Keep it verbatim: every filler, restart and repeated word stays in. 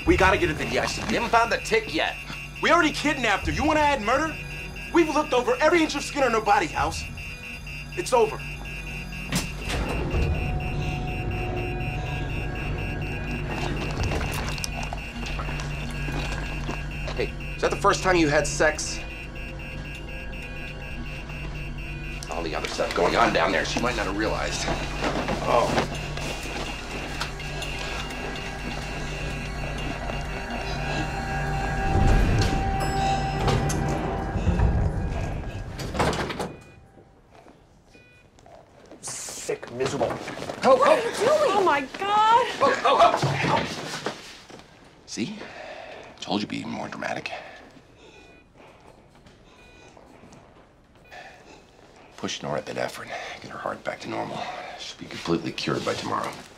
We gotta get her the D I C. We haven't found the tick yet. We already kidnapped her. You wanna add murder? We've looked over every inch of skin on her body, House. It's over. Hey, is that the first time you had sex? All the other stuff going on down there, she might not have realized. Oh. Sick, miserable. Oh, what oh. are you doing? Oh my God. Oh, oh, oh, oh. See? Told you to be more dramatic. Push norepinephrine, get her heart back to normal. She'll be completely cured by tomorrow.